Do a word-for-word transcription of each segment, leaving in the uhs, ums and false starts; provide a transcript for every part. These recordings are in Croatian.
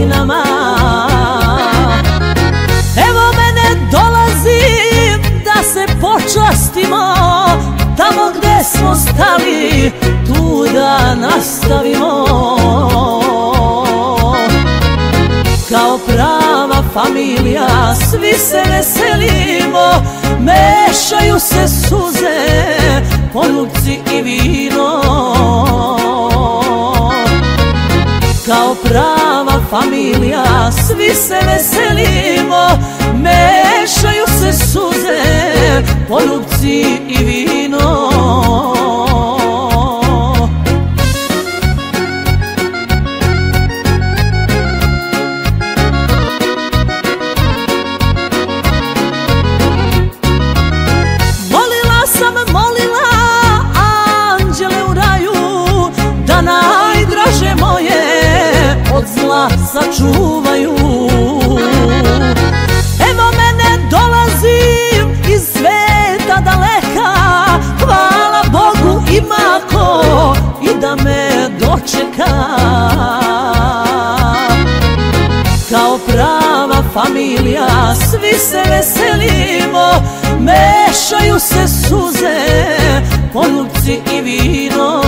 godinama. Evo mene, dolazim da se počastimo, tamo gde smo stali tu da nastavimo. Kao prava familija svi se veselimo, mešaju se suze, poljubci i vino. Kao prava familija svi se veselimo, mešaju se suze, poljubci i vino. Sačuvaju. Evo mene, dolazim iz sveta daleka, hvala Bogu ima ko i da me dočeka. Kao prava familija svi se veselimo, mešaju se suze, poljubci i vino.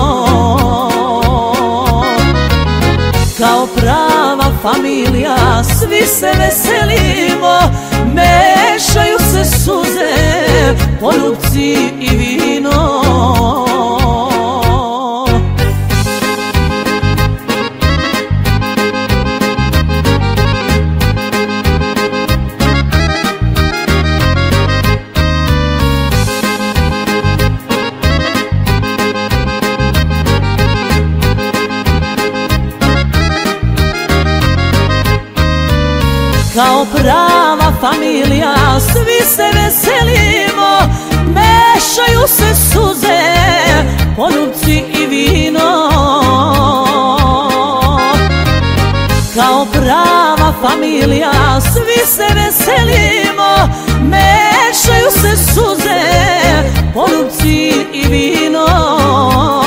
Kao prava familija svi se veselimo, mešaju se suze, poljubci i vino. Kao prava familija svi se veselimo, mešaju se suze, poljubci i vino. Kao prava familija svi se veselimo, mešaju se suze, poljubci i vino.